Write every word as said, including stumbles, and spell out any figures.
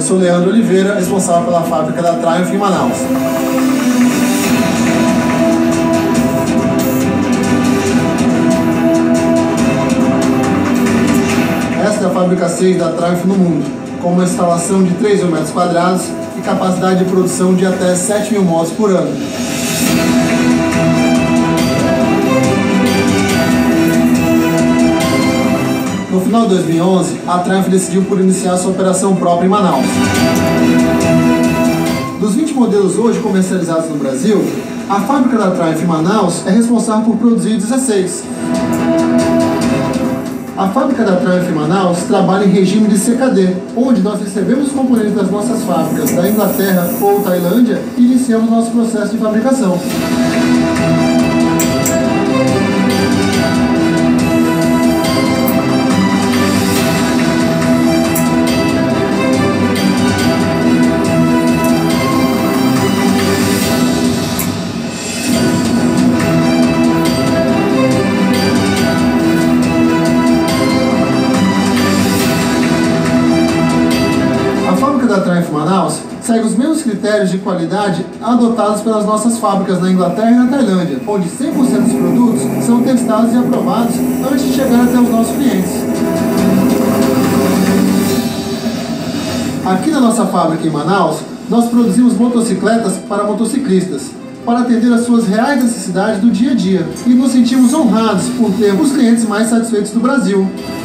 sou Leandro Oliveira, responsável pela fábrica da Triumph em Manaus. Esta é a fábrica seis da Triumph no mundo, com uma instalação de três mil metros quadrados e capacidade de produção de até sete mil motos por ano. No final de dois mil e onze, a Triumph decidiu por iniciar sua operação própria em Manaus. Dos vinte modelos hoje comercializados no Brasil, a fábrica da Triumph em Manaus é responsável por produzir dezesseis. A fábrica da Triumph em Manaus trabalha em regime de C K D, onde nós recebemos os componentes das nossas fábricas da Inglaterra ou Tailândia e iniciamos nosso processo de fabricação. Da Triumph Manaus segue os mesmos critérios de qualidade adotados pelas nossas fábricas na Inglaterra e na Tailândia, onde cem por cento dos produtos são testados e aprovados antes de chegar até os nossos clientes. Aqui na nossa fábrica em Manaus, nós produzimos motocicletas para motociclistas, para atender às suas reais necessidades do dia a dia, e nos sentimos honrados por ter os clientes mais satisfeitos do Brasil.